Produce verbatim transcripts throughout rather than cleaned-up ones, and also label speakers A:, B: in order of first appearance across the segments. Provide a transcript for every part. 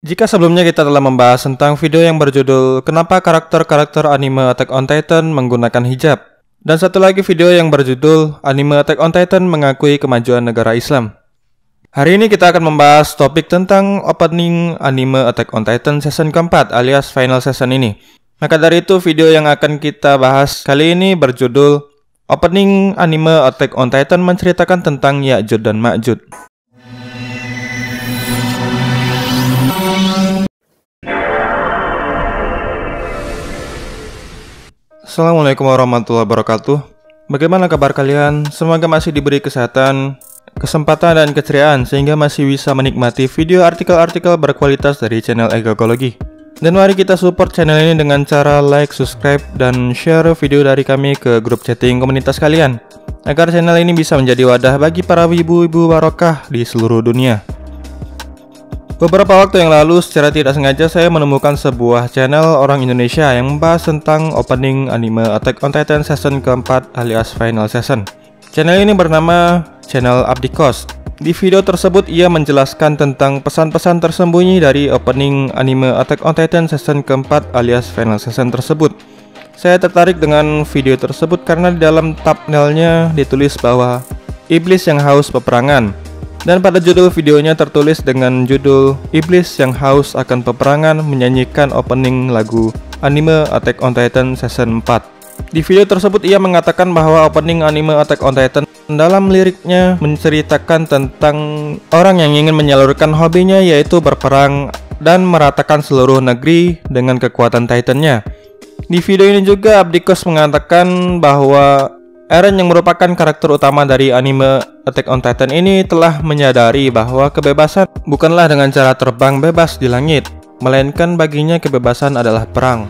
A: Jika sebelumnya kita telah membahas tentang video yang berjudul Kenapa karakter-karakter anime Attack on Titan menggunakan hijab, dan satu lagi video yang berjudul Anime Attack on Titan mengakui kemajuan negara Islam. Hari ini kita akan membahas topik tentang opening anime Attack on Titan season keempat alias final season ini. Maka dari itu video yang akan kita bahas kali ini berjudul Opening anime Attack on Titan menceritakan tentang Ya'jud dan Ma'jud. Assalamualaikum warahmatullahi wabarakatuh. Bagaimana kabar kalian? Semoga masih diberi kesehatan, kesempatan, dan keceriaan sehingga masih bisa menikmati video artikel-artikel berkualitas dari channel Egogology. Dan mari kita support channel ini dengan cara like, subscribe, dan share video dari kami ke grup chatting komunitas kalian, agar channel ini bisa menjadi wadah bagi para wibu-wibu barokah di seluruh dunia. Beberapa waktu yang lalu, secara tidak sengaja saya menemukan sebuah channel orang Indonesia yang membahas tentang opening anime Attack on Titan season keempat alias final season. Channel ini bernama channel Abdikos. Di video tersebut ia menjelaskan tentang pesan-pesan tersembunyi dari opening anime Attack on Titan season keempat alias final season tersebut. Saya tertarik dengan video tersebut karena di dalam thumbnailnya ditulis bahwa iblis yang haus peperangan. Dan pada judul videonya tertulis dengan judul Iblis yang haus akan peperangan menyanyikan opening lagu anime Attack on Titan season empat. Di video tersebut ia mengatakan bahwa opening anime Attack on Titan dalam liriknya menceritakan tentang orang yang ingin menyalurkan hobinya, yaitu berperang dan meratakan seluruh negeri dengan kekuatan Titannya. Di video ini juga Abdikos mengatakan bahwa Eren yang merupakan karakter utama dari anime Attack on Titan ini telah menyadari bahwa kebebasan bukanlah dengan cara terbang bebas di langit, melainkan baginya kebebasan adalah perang.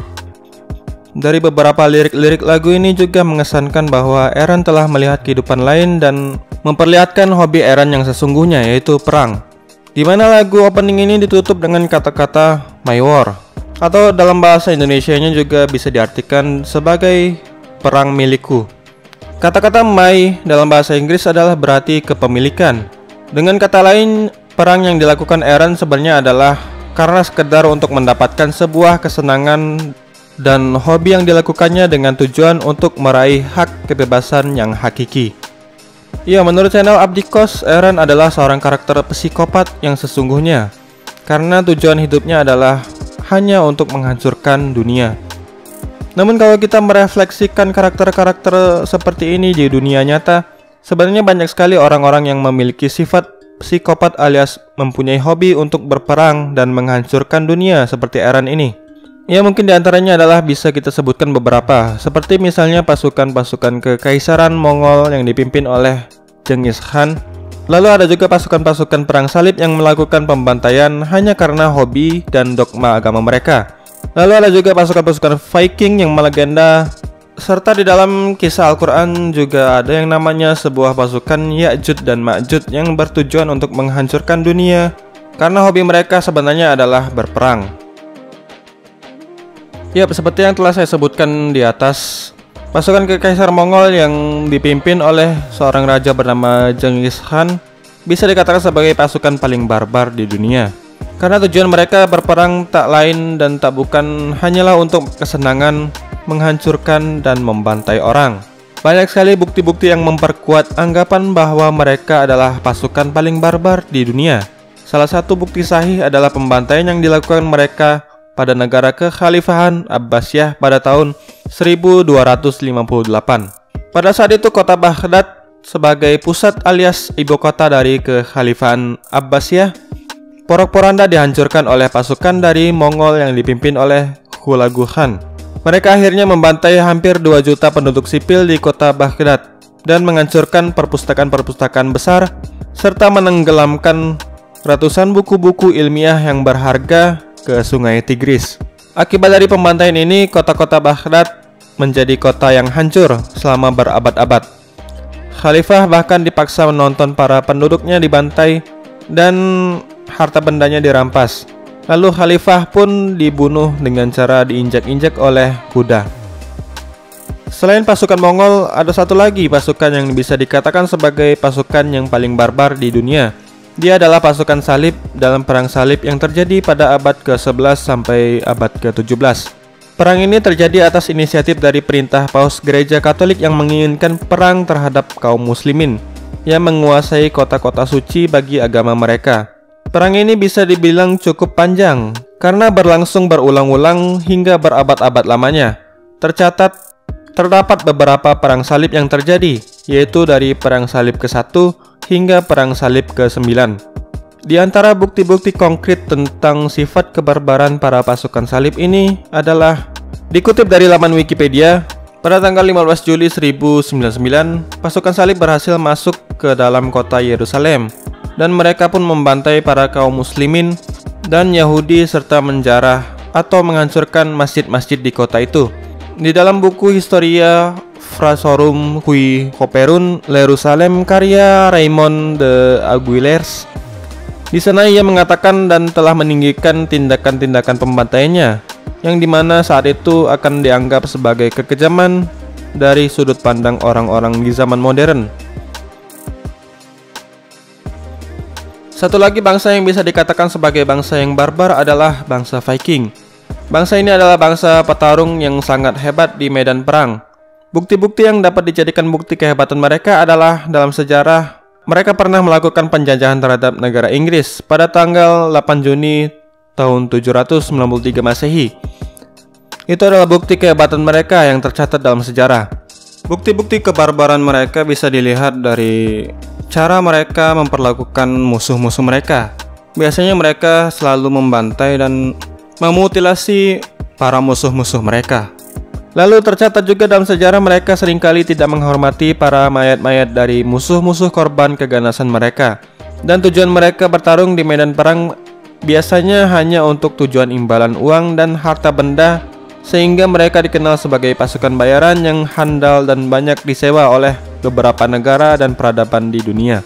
A: Dari beberapa lirik-lirik lagu ini juga mengesankan bahwa Eren telah melihat kehidupan lain dan memperlihatkan hobi Eren yang sesungguhnya, yaitu perang. Di mana lagu opening ini ditutup dengan kata-kata My War, atau dalam bahasa Indonesianya juga bisa diartikan sebagai perang milikku. Kata-kata my dalam bahasa Inggris adalah berarti kepemilikan. Dengan kata lain, perang yang dilakukan Eren sebenarnya adalah karena sekedar untuk mendapatkan sebuah kesenangan dan hobi yang dilakukannya dengan tujuan untuk meraih hak kebebasan yang hakiki. Ya, menurut channel Abdikos, Eren adalah seorang karakter psikopat yang sesungguhnya, karena tujuan hidupnya adalah hanya untuk menghancurkan dunia. Namun kalau kita merefleksikan karakter-karakter seperti ini di dunia nyata, sebenarnya banyak sekali orang-orang yang memiliki sifat psikopat alias mempunyai hobi untuk berperang dan menghancurkan dunia seperti Eren ini. Ya, mungkin diantaranya adalah bisa kita sebutkan beberapa, seperti misalnya pasukan-pasukan kekaisaran Mongol yang dipimpin oleh Genghis Khan. Lalu ada juga pasukan-pasukan perang salib yang melakukan pembantaian hanya karena hobi dan dogma agama mereka. Lalu ada juga pasukan-pasukan Viking yang melegenda, serta di dalam kisah Al-Quran juga ada yang namanya sebuah pasukan Ya'jud dan Ma'jud yang bertujuan untuk menghancurkan dunia karena hobi mereka sebenarnya adalah berperang. Ya, seperti yang telah saya sebutkan di atas, pasukan kekaisar Mongol yang dipimpin oleh seorang raja bernama Genghis Khan bisa dikatakan sebagai pasukan paling barbar di dunia. Karena tujuan mereka berperang tak lain dan tak bukan hanyalah untuk kesenangan, menghancurkan, dan membantai orang. Banyak sekali bukti-bukti yang memperkuat anggapan bahwa mereka adalah pasukan paling barbar di dunia. Salah satu bukti sahih adalah pembantaian yang dilakukan mereka pada negara kekhalifahan Abbasiyah pada tahun seribu dua ratus lima puluh delapan. Pada saat itu kota Baghdad sebagai pusat alias ibu kota dari kekhalifahan Abbasiyah, Porak-poranda dihancurkan oleh pasukan dari Mongol yang dipimpin oleh Hulagu Khan. Mereka akhirnya membantai hampir dua juta penduduk sipil di kota Baghdad dan menghancurkan perpustakaan-perpustakaan besar serta menenggelamkan ratusan buku-buku ilmiah yang berharga ke sungai Tigris. Akibat dari pembantaian ini, kota-kota Baghdad menjadi kota yang hancur selama berabad-abad. Khalifah bahkan dipaksa menonton para penduduknya dibantai dan harta bendanya dirampas. Lalu khalifah pun dibunuh dengan cara diinjak-injak oleh kuda. Selain pasukan Mongol, ada satu lagi pasukan yang bisa dikatakan sebagai pasukan yang paling barbar di dunia, Dia adalah pasukan salib dalam perang salib yang terjadi pada abad ke sebelas sampai abad ke tujuh belas. Perang ini terjadi atas inisiatif dari perintah Paus Gereja Katolik yang menginginkan perang terhadap kaum muslimin yang menguasai kota-kota suci bagi agama mereka. Perang ini bisa dibilang cukup panjang karena berlangsung berulang-ulang hingga berabad-abad lamanya. Tercatat terdapat beberapa perang salib yang terjadi, yaitu dari perang salib ke satu hingga perang salib ke sembilan. Di antara bukti-bukti konkret tentang sifat kebarbaran para pasukan salib ini adalah dikutip dari laman Wikipedia, pada tanggal lima belas Juli seribu sembilan ratus sembilan, pasukan salib berhasil masuk ke dalam kota Yerusalem dan mereka pun membantai para kaum muslimin dan Yahudi serta menjarah atau menghancurkan masjid-masjid di kota itu. Di dalam buku Historia Frasorum Qui Cooperun Yerusalem karya Raymond de Aguilers, di sana ia mengatakan dan telah meninggikan tindakan-tindakan pembantaiannya, yang dimana saat itu akan dianggap sebagai kekejaman dari sudut pandang orang-orang di zaman modern. Satu lagi bangsa yang bisa dikatakan sebagai bangsa yang barbar adalah bangsa Viking. Bangsa ini adalah bangsa petarung yang sangat hebat di medan perang. Bukti-bukti yang dapat dijadikan bukti kehebatan mereka adalah dalam sejarah mereka pernah melakukan penjajahan terhadap negara Inggris pada tanggal delapan Juni tahun tujuh ratus sembilan puluh tiga Masehi. Itu adalah bukti kehebatan mereka yang tercatat dalam sejarah. Bukti-bukti kebarbaran mereka bisa dilihat dari cara mereka memperlakukan musuh-musuh mereka. Biasanya mereka selalu membantai dan memutilasi para musuh-musuh mereka. Lalu tercatat juga dalam sejarah mereka seringkali tidak menghormati para mayat-mayat dari musuh-musuh korban keganasan mereka. Dan tujuan mereka bertarung di medan perang biasanya hanya untuk tujuan imbalan uang dan harta benda, sehingga mereka dikenal sebagai pasukan bayaran yang handal dan banyak disewa oleh beberapa negara dan peradaban di dunia.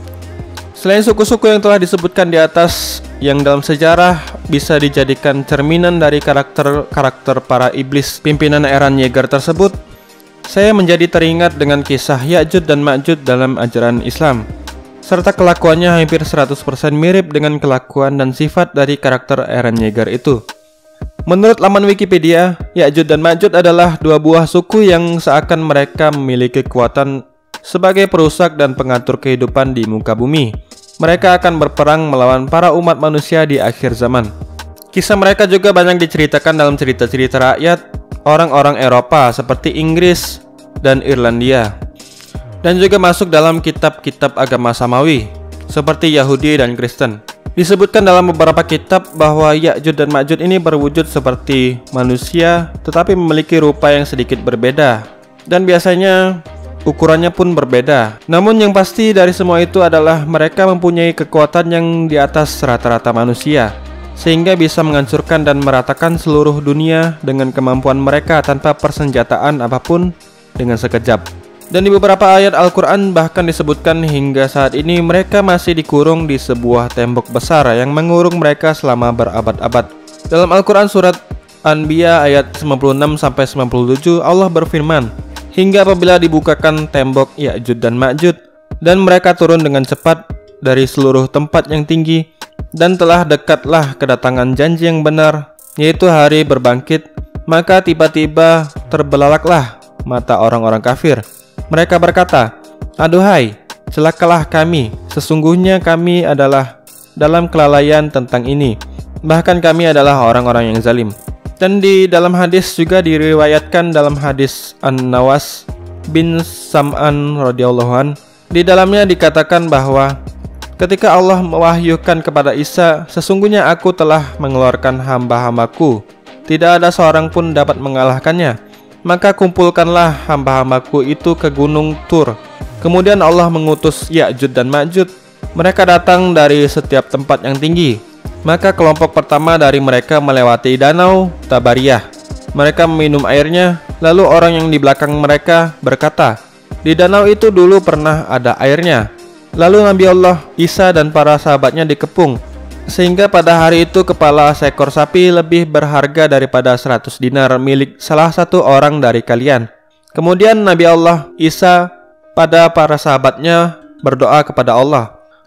A: Selain suku-suku yang telah disebutkan di atas, yang dalam sejarah bisa dijadikan cerminan dari karakter-karakter para iblis pimpinan Eran Yeager tersebut, saya menjadi teringat dengan kisah Ya'jud dan Ma'jud dalam ajaran Islam, serta kelakuannya hampir seratus persen mirip dengan kelakuan dan sifat dari karakter Eran Yeager itu. Menurut laman Wikipedia, Ya'jud dan Ma'jud adalah dua buah suku yang seakan mereka memiliki kekuatan sebagai perusak dan pengatur kehidupan di muka bumi. Mereka akan berperang melawan para umat manusia di akhir zaman. Kisah mereka juga banyak diceritakan dalam cerita-cerita rakyat orang-orang Eropa seperti Inggris dan Irlandia, dan juga masuk dalam kitab-kitab agama Samawi seperti Yahudi dan Kristen. Disebutkan dalam beberapa kitab bahwa Ya'jud dan Ma'jud ini berwujud seperti manusia tetapi memiliki rupa yang sedikit berbeda, dan biasanya ukurannya pun berbeda. Namun yang pasti dari semua itu adalah mereka mempunyai kekuatan yang di atas rata-rata manusia, sehingga bisa menghancurkan dan meratakan seluruh dunia dengan kemampuan mereka tanpa persenjataan apapun dengan sekejap. Dan di beberapa ayat Al-Quran bahkan disebutkan hingga saat ini mereka masih dikurung di sebuah tembok besar yang mengurung mereka selama berabad-abad. Dalam Al-Quran surat Anbiya ayat sembilan puluh enam sampai sembilan puluh tujuh, Allah berfirman, hingga apabila dibukakan tembok Ya'jud dan Ma'jud, dan mereka turun dengan cepat dari seluruh tempat yang tinggi, dan telah dekatlah kedatangan janji yang benar, yaitu hari berbangkit, maka tiba-tiba terbelalaklah mata orang-orang kafir. Mereka berkata, aduhai, celakalah kami, sesungguhnya kami adalah dalam kelalaian tentang ini, bahkan kami adalah orang-orang yang zalim. Dan di dalam hadis juga diriwayatkan dalam hadis An-Nawas bin Sam'an radhiyallahu an, di dalamnya dikatakan bahwa ketika Allah mewahyukan kepada Isa, sesungguhnya aku telah mengeluarkan hamba-hambaku, tidak ada seorang pun dapat mengalahkannya, maka kumpulkanlah hamba-hambaku itu ke gunung Tur. Kemudian Allah mengutus Ya'jud dan Ma'jud. Mereka datang dari setiap tempat yang tinggi. Maka kelompok pertama dari mereka melewati danau Tabariyah. Mereka meminum airnya. Lalu orang yang di belakang mereka berkata, di danau itu dulu pernah ada airnya. Lalu Nabi Allah Isa dan para sahabatnya dikepung, sehingga pada hari itu kepala seekor sapi lebih berharga daripada seratus dinar milik salah satu orang dari kalian. Kemudian Nabi Allah Isa pada para sahabatnya berdoa kepada Allah,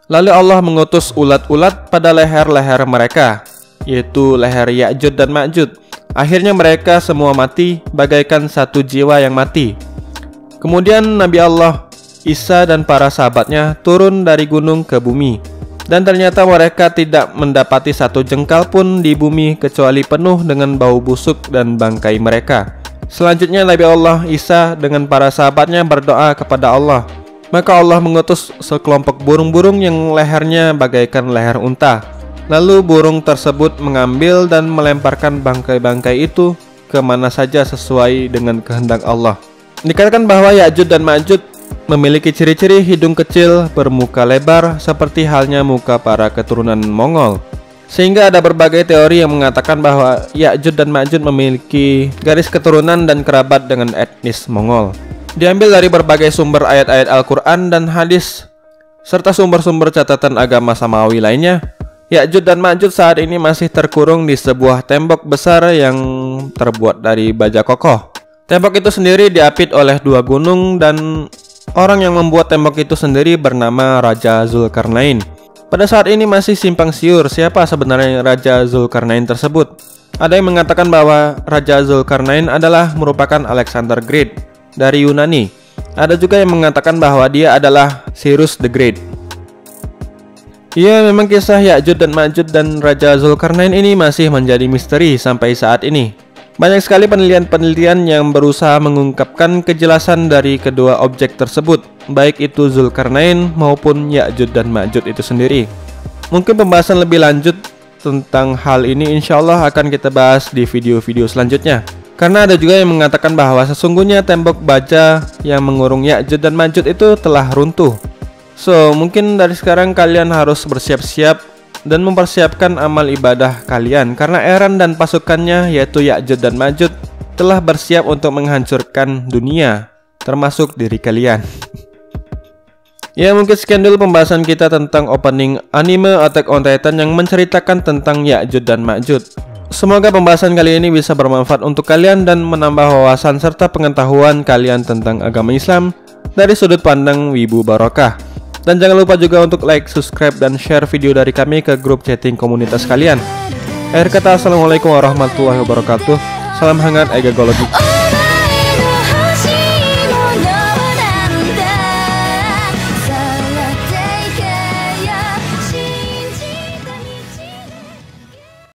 A: Lalu Allah mengutus ulat-ulat pada leher-leher mereka, yaitu leher Ya'jud dan Ma'jud. Akhirnya mereka semua mati bagaikan satu jiwa yang mati. Kemudian Nabi Allah Isa dan para sahabatnya turun dari gunung ke bumi, dan ternyata mereka tidak mendapati satu jengkal pun di bumi kecuali penuh dengan bau busuk dan bangkai mereka. Selanjutnya Nabi Allah Isa dengan para sahabatnya berdoa kepada Allah. Maka Allah mengutus sekelompok burung-burung yang lehernya bagaikan leher unta. Lalu burung tersebut mengambil dan melemparkan bangkai-bangkai itu kemana saja sesuai dengan kehendak Allah. Dikatakan bahwa Ya'jud dan Ma'jud memiliki ciri-ciri hidung kecil bermuka lebar seperti halnya muka para keturunan Mongol. Sehingga ada berbagai teori yang mengatakan bahwa Ya'jud dan Ma'jud memiliki garis keturunan dan kerabat dengan etnis Mongol. Diambil dari berbagai sumber ayat-ayat Al-Quran dan hadis, serta sumber-sumber catatan agama Samawi lainnya. Ya'jud dan Ma'jud saat ini masih terkurung di sebuah tembok besar yang terbuat dari baja kokoh. Tembok itu sendiri diapit oleh dua gunung, dan orang yang membuat tembok itu sendiri bernama Raja Zulkarnain. Pada saat ini masih simpang siur siapa sebenarnya Raja Zulkarnain tersebut. Ada yang mengatakan bahwa Raja Zulkarnain adalah merupakan Alexander Great dari Yunani. Ada juga yang mengatakan bahwa dia adalah Cyrus the Great. Ya, memang kisah Ya'jud dan Ma'jud dan Raja Zulkarnain ini masih menjadi misteri sampai saat ini. Banyak sekali penelitian-penelitian yang berusaha mengungkapkan kejelasan dari kedua objek tersebut, baik itu Zulkarnain maupun Ya'jud dan Ma'jud itu sendiri. Mungkin pembahasan lebih lanjut tentang hal ini insya Allah akan kita bahas di video-video selanjutnya. Karena ada juga yang mengatakan bahwa sesungguhnya tembok baja yang mengurung Ya'jud dan Ma'jud itu telah runtuh. So, mungkin dari sekarang kalian harus bersiap-siap dan mempersiapkan amal ibadah kalian, karena Eren dan pasukannya yaitu Ya'jud dan Ma'jud telah bersiap untuk menghancurkan dunia, termasuk diri kalian. Ya, mungkin sekian dulu pembahasan kita tentang opening anime Attack on Titan yang menceritakan tentang Ya'jud dan Ma'jud. Semoga pembahasan kali ini bisa bermanfaat untuk kalian dan menambah wawasan serta pengetahuan kalian tentang agama Islam dari sudut pandang Wibu Barokah. Dan jangan lupa juga untuk like, subscribe, dan share video dari kami ke grup chatting komunitas kalian. Akhir kata, assalamualaikum warahmatullahi wabarakatuh. Salam hangat, Ega Gologi.